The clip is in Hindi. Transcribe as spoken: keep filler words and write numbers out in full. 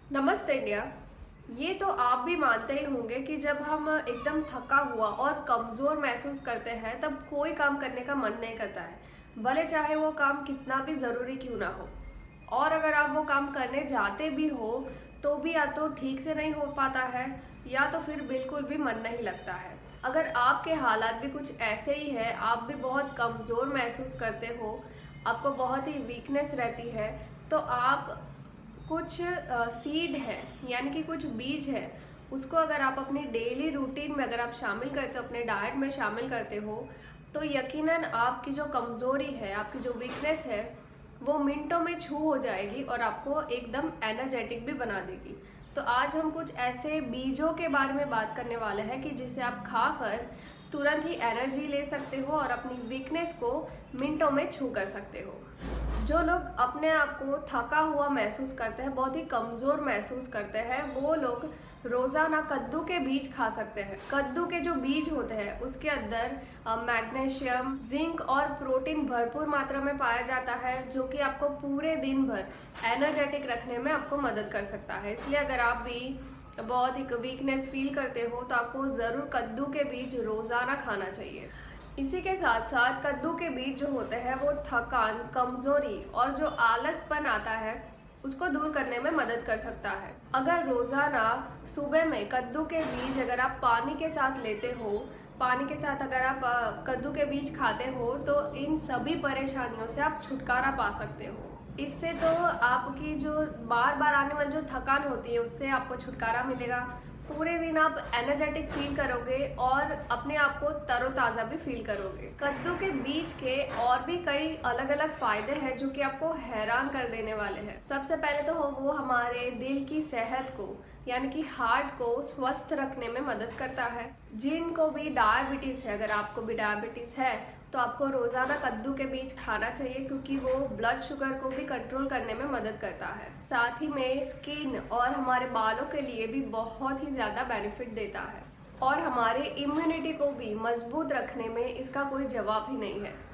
नमस्ते इंडिया। ये तो आप भी मानते ही होंगे कि जब हम एकदम थका हुआ और कमज़ोर महसूस करते हैं तब कोई काम करने का मन नहीं करता है, भले चाहे वो काम कितना भी ज़रूरी क्यों ना हो। और अगर आप वो काम करने जाते भी हो तो भी या तो ठीक से नहीं हो पाता है या तो फिर बिल्कुल भी मन नहीं लगता है। अगर आपके हालात भी कुछ ऐसे ही है, आप भी बहुत कमज़ोर महसूस करते हो, आपको बहुत ही वीकनेस रहती है, तो आप कुछ सीड है यानी कि कुछ बीज है, उसको अगर आप अपनी डेली रूटीन में अगर आप शामिल करते हो, अपने डाइट में शामिल करते हो, तो यकीनन आपकी जो कमज़ोरी है, आपकी जो वीकनेस है, वो मिनटों में छू हो जाएगी और आपको एकदम एनर्जेटिक भी बना देगी। तो आज हम कुछ ऐसे बीजों के बारे में बात करने वाले हैं कि जिसे आप खाकर तुरंत ही एनर्जी ले सकते हो और अपनी वीकनेस को मिनटों में छू कर सकते हो। जो लोग अपने आप को थका हुआ महसूस करते हैं, बहुत ही कमज़ोर महसूस करते हैं, वो लोग रोज़ाना कद्दू के बीज खा सकते हैं। कद्दू के जो बीज होते हैं उसके अंदर मैग्नीशियम, जिंक और प्रोटीन भरपूर मात्रा में पाया जाता है, जो कि आपको पूरे दिन भर एनर्जेटिक रखने में आपको मदद कर सकता है। इसलिए अगर आप भी बहुत ही वीकनेस फील करते हो तो आपको ज़रूर कद्दू के बीज रोज़ाना खाना चाहिए। इसी के साथ साथ कद्दू के बीज जो होते हैं वो थकान, कमज़ोरी और जो आलसपन आता है उसको दूर करने में मदद कर सकता है। अगर रोज़ाना सुबह में कद्दू के बीज अगर आप पानी के साथ लेते हो, पानी के साथ अगर आप कद्दू के बीज खाते हो, तो इन सभी परेशानियों से आप छुटकारा पा सकते हो। इससे तो आपकी जो बार बार आने वाली जो थकान होती है उससे आपको छुटकारा मिलेगा, पूरे दिन आप एनर्जेटिक फील करोगे और अपने आप को तरोताज़ा भी फील करोगे। कद्दू के बीज के और भी कई अलग अलग फायदे हैं जो कि आपको हैरान कर देने वाले हैं। सबसे पहले तो वो हमारे दिल की सेहत को यानी कि हार्ट को स्वस्थ रखने में मदद करता है। जिनको भी डायबिटीज़ है, अगर आपको भी डायबिटीज़ है तो आपको रोज़ाना कद्दू के बीज खाना चाहिए, क्योंकि वो ब्लड शुगर को भी कंट्रोल करने में मदद करता है। साथ ही में स्किन और हमारे बालों के लिए भी बहुत ही ज़्यादा बेनिफिट देता है और हमारे इम्यूनिटी को भी मजबूत रखने में इसका कोई जवाब ही नहीं है।